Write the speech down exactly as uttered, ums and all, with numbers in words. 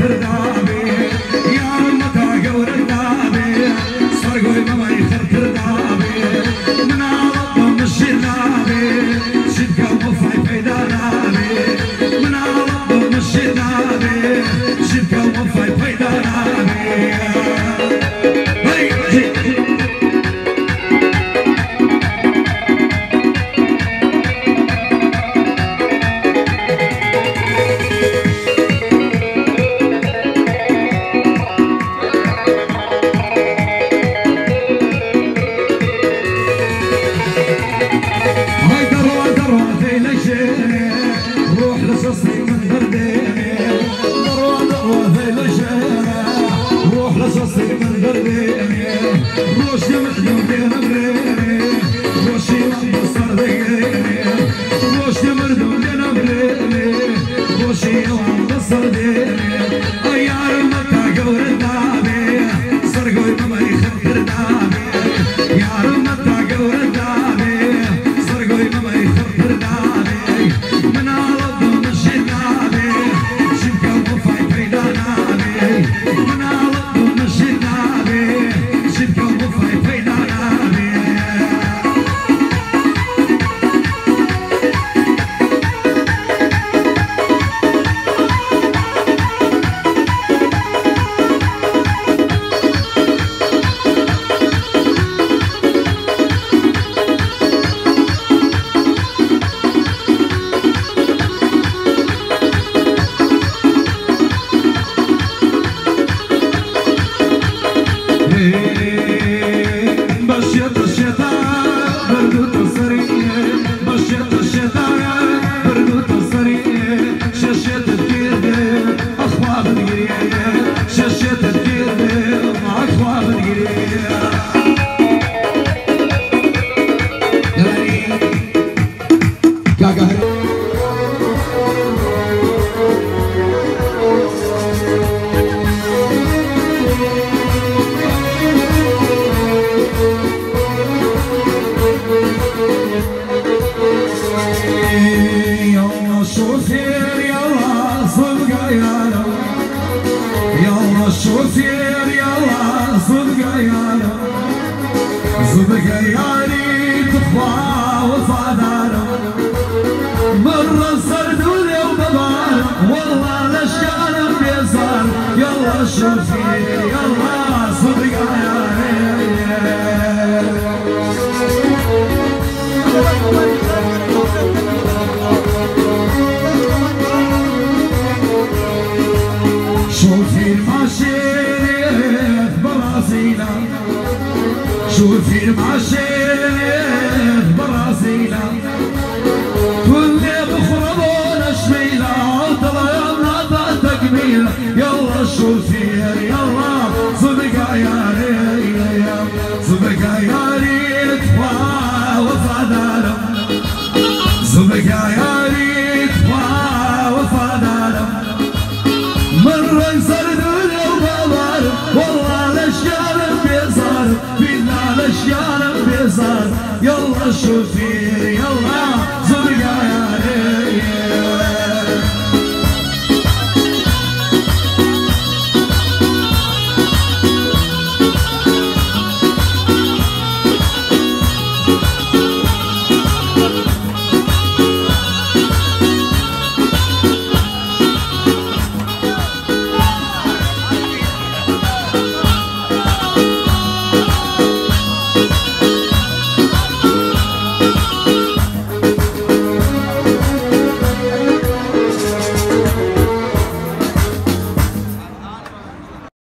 كردابي يا متى قور الدابي صرقوي ماما يخر كردابي من عرضهم الشنابي شدك ومفعي فيدانابي من عرضهم الشنابي شدك ومفعي فيدانابي روح لصصري من برديني ضروة ضروة ذيل الشارع روح لصصري من برديني روشي مخدوم بريني روشي مبصر ديني روشي مردوم بريني روشي مبصر ديني أيار مكا قور الدابي صرقوي ماما يخبر دابي يار مكا قور الدابي صرقوي ماما يخبر دابي من عرضهم الشنابي شبكة ومفعي فيدانابي من عرضهم الشنابي شبكة ومفعي فيدانابي بشيت الشتاء بردوت الصريح بشيت الشتاء بردوت الصريح ششيت الكيربي أخواب القرية ششيت الكيربي أخواب القرية شوفير يلا صدق يالا صدق يالي تخفى وفادارة مرة صردولي وببار والله الاشكال بيزار يلا شوفير يلا صدق يالي شوفي الماشية براسينا شوفي الماشية براسينا كل بخربون شميلة طلعنا تكميلة يلا شوفي يلا صدق عيالي صدق عيالي تفا وفادانا صدق عيالي تفا وفادانا مرة يصردون وبابار والله الاشياء بيصار بالله الاشياء بيصار يلا شوفي يلا